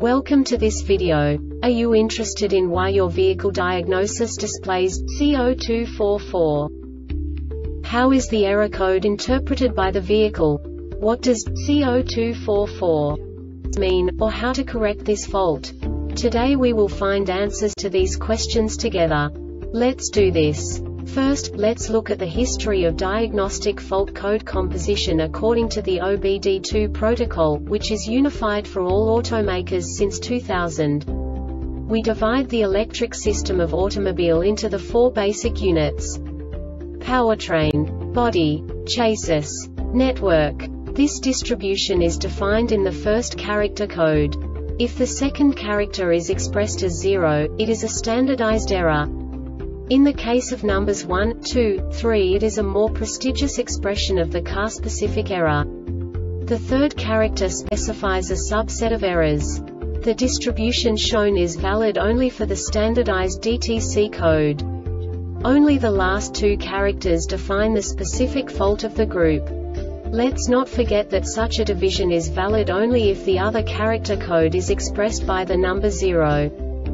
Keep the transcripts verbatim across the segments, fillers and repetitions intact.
Welcome to this video. Are you interested in why your vehicle diagnosis displays C zero two four four? How is the error code interpreted by the vehicle? What does C zero two four four mean, or how to correct this fault? Today we will find answers to these questions together. Let's do this. First, let's look at the history of diagnostic fault code composition according to the O B D two protocol, which is unified for all automakers since two thousand. We divide the electric system of automobile into the four basic units: powertrain, body, chassis, network. This distribution is defined in the first character code. If the second character is expressed as zero, it is a standardized error. In the case of numbers one, two, three, it is a more prestigious expression of the car-specific error. The third character specifies a subset of errors. The distribution shown is valid only for the standardized D T C code. Only the last two characters define the specific fault of the group. Let's not forget that such a division is valid only if the other character code is expressed by the number zero.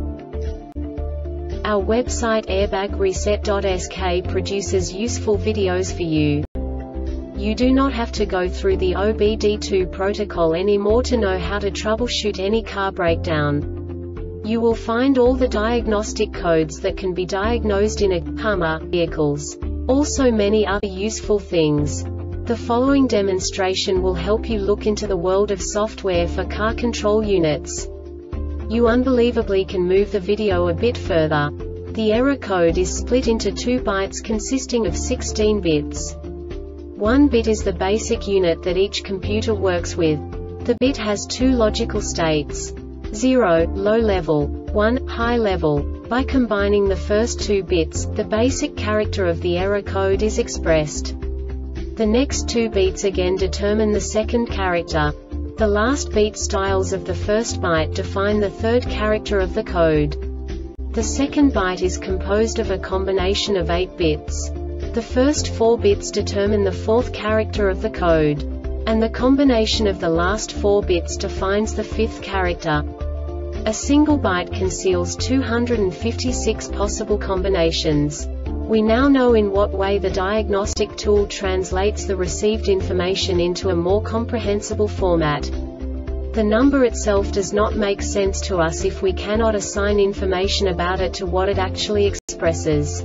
Our website airbag reset dot S K produces useful videos for you. You do not have to go through the O B D two protocol anymore to know how to troubleshoot any car breakdown. You will find all the diagnostic codes that can be diagnosed in a Hummer vehicles. Also many other useful things. The following demonstration will help you look into the world of software for car control units. You unbelievably can move the video a bit further. The error code is split into two bytes consisting of sixteen bits. One bit is the basic unit that each computer works with. The bit has two logical states: zero, low level, one, high level. By combining the first two bits, the basic character of the error code is expressed. The next two beats again determine the second character. The last beat styles of the first byte define the third character of the code. The second byte is composed of a combination of eight bits. The first four bits determine the fourth character of the code. And the combination of the last four bits defines the fifth character. A single byte conceals two hundred fifty-six possible combinations. We now know in what way the diagnostic tool translates the received information into a more comprehensible format. The number itself does not make sense to us if we cannot assign information about it to what it actually expresses.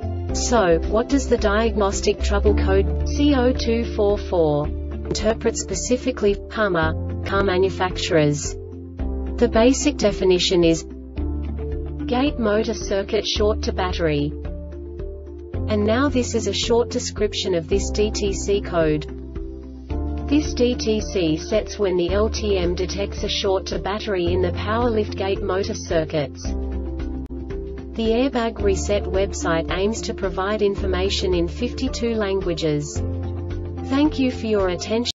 So, what does the diagnostic trouble code C zero two four four interpret specifically for Hummer car manufacturers? The basic definition is gate motor circuit short to battery. And now this is a short description of this D T C code. This D T C sets when the L T M detects a short to battery in the power liftgate motor circuits. The Airbag Reset website aims to provide information in fifty-two languages. Thank you for your attention.